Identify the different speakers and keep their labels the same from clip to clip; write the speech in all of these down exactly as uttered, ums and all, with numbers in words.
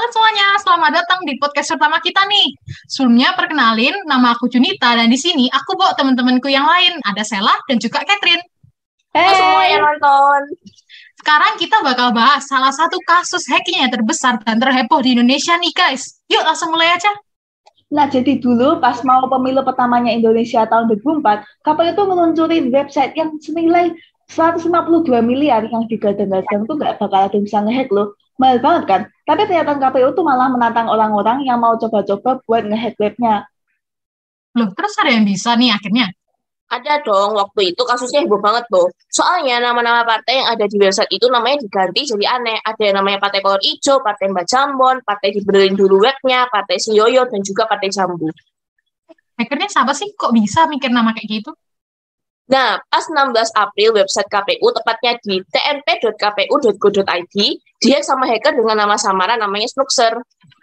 Speaker 1: semuanya, selamat datang di podcast pertama kita nih. Sebelumnya perkenalin, nama aku Junita dan di sini aku bawa teman-temanku yang lain, ada Sela dan juga Catherine.
Speaker 2: Halo semua yang
Speaker 3: Hey,
Speaker 2: nonton.
Speaker 1: Sekarang kita bakal bahas salah satu kasus hacking yang terbesar dan terheboh di Indonesia nih guys. Yuk langsung mulai aja.
Speaker 3: nah jadi dulu pas mau pemilu pertamanya Indonesia tahun dua ribu empat, K P U itu meluncurin website yang senilai seratus lima puluh dua miliar yang digadang-gadang tuh nggak bakal ada yang bisa ngehack loh. Mahal banget kan? Tapi ternyata K P U tuh malah menantang orang-orang yang mau coba-coba buat ngehack webnya.
Speaker 1: Loh, terus ada yang bisa nih akhirnya.
Speaker 2: Ada dong, waktu itu kasusnya heboh banget loh. Soalnya nama-nama partai yang ada di website itu namanya diganti jadi aneh. Ada yang namanya Partai Kolor Ijo, Partai Mbak Jambon, Partai Dibenerin Dulu Webnya, Partai Si Yoyo, dan juga Partai Jambu.
Speaker 1: Hackernya siapa sih? Kok bisa mikir nama kayak gitu?
Speaker 2: Nah, pas enam belas April website K P U, tepatnya di t n p dot k p u dot go dot i d, dihack sama hacker dengan nama samaran namanya Snookser.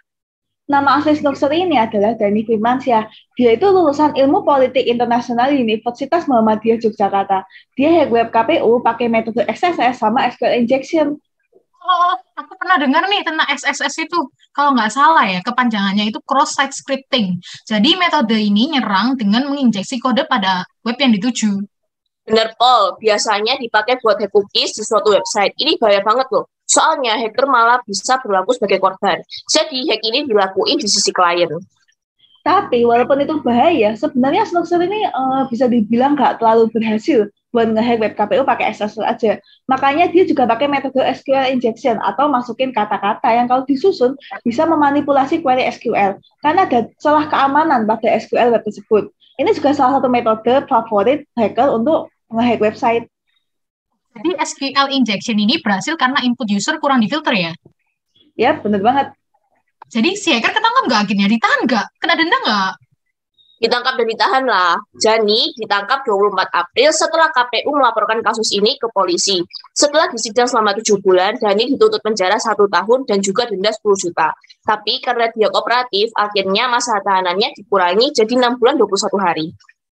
Speaker 3: Nama asli Snookser ini adalah Dani Firmansyah. Dia itu lulusan Ilmu Politik Internasional Universitas Muhammadiyah Yogyakarta. Dia hack web K P U pakai metode X S S sama S Q L injection.
Speaker 1: Oh, aku pernah dengar nih tentang X S S itu. Kalau nggak salah ya, kepanjangannya itu cross-site scripting. Jadi metode ini nyerang dengan menginjeksi kode pada web yang dituju.
Speaker 2: Bener, Paul. Biasanya dipakai buat hack cookies di suatu website. Ini bahaya banget loh. Soalnya hacker malah bisa berlaku sebagai korban. Jadi hack ini dilakuin di sisi klien.
Speaker 3: Tapi walaupun itu bahaya, sebenarnya Snookser ini uh, bisa dibilang nggak terlalu berhasil buat nge-hack web K P U pakai S S L aja. Makanya dia juga pakai metode S Q L injection atau masukin kata-kata yang kalau disusun bisa memanipulasi query S Q L. Karena ada celah keamanan pada S Q L web tersebut. Ini juga salah satu metode favorit hacker untuk nge-hack website.
Speaker 1: Jadi S Q L injection ini berhasil karena input user kurang difilter ya?
Speaker 3: Ya, bener banget.
Speaker 1: Jadi si hacker ketangkap nggak akhirnya? Ditahan nggak? Kena denda nggak?
Speaker 2: Ditangkap dan ditahan lah. Jani ditangkap dua puluh empat April setelah K P U melaporkan kasus ini ke polisi. Setelah disidang selama tujuh bulan, Jani dituntut penjara satu tahun dan juga denda sepuluh juta. Tapi karena dia kooperatif, akhirnya masa tahanannya dikurangi jadi enam bulan dua puluh satu hari.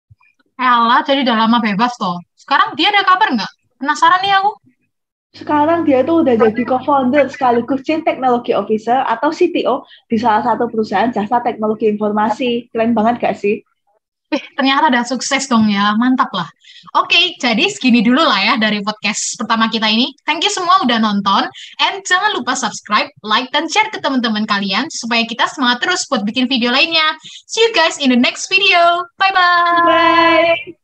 Speaker 1: Elah, jadi udah lama bebas toh. Sekarang dia ada kabar nggak? Penasaran nih aku.
Speaker 3: Sekarang dia tuh udah jadi co-founder sekaligus Chief Technology Officer atau C T O di salah satu perusahaan jasa teknologi informasi. Keren banget gak sih?
Speaker 1: Eh, ternyata udah sukses dong ya. Mantap lah. Oke, jadi segini dulu lah ya dari podcast pertama kita ini. Thank you semua udah nonton. And jangan lupa subscribe, like, dan share ke teman-teman kalian supaya kita semangat terus buat bikin video lainnya. See you guys in the next video. Bye-bye.
Speaker 3: Bye!